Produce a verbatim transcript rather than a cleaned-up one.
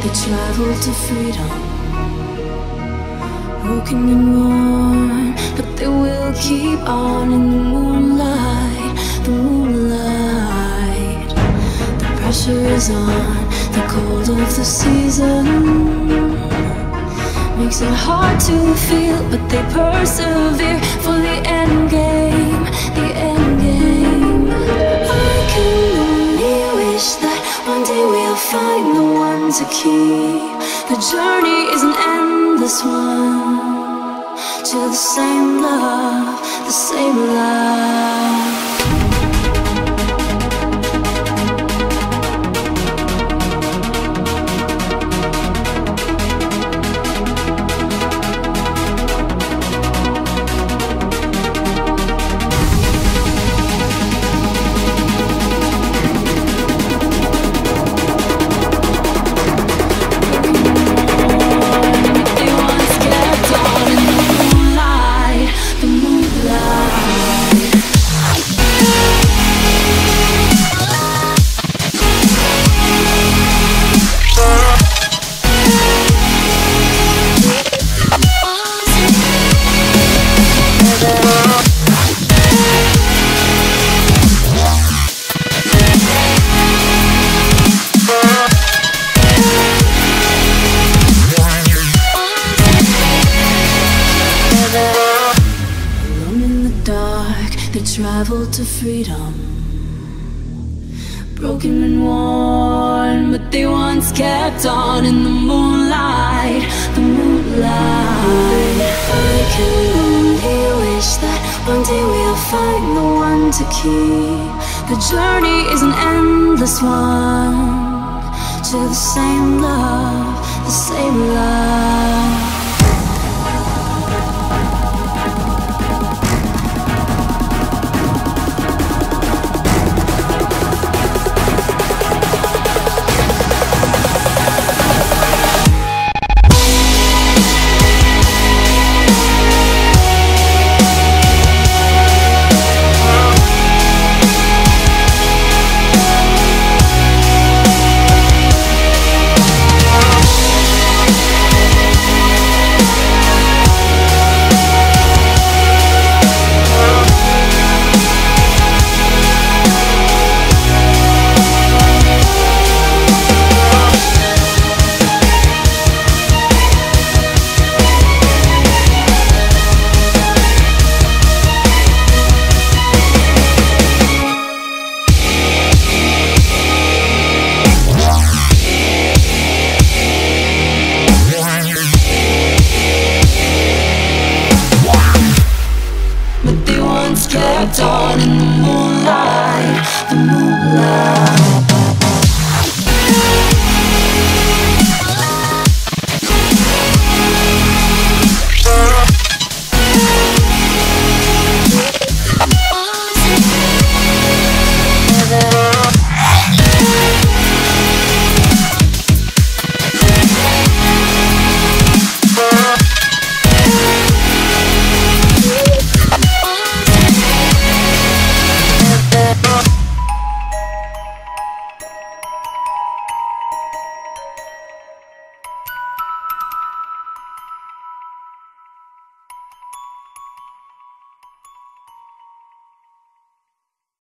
they travel to freedom. Broken and worn, but they will keep on in the moonlight, the moonlight. The pressure is on, the cold of the season makes it hard to feel, but they persevere for the end game, the end game. I can only wish that one day we'll find the one to keep. The journey is an endless one, to the same love, the same love. Travel to freedom, broken and worn, but they once kept on in the moonlight, the moonlight. I can only wish that one day we'll find the one to keep. The journey is an endless one, to the same love, the same love. Kept on in the moonlight, the moonlight.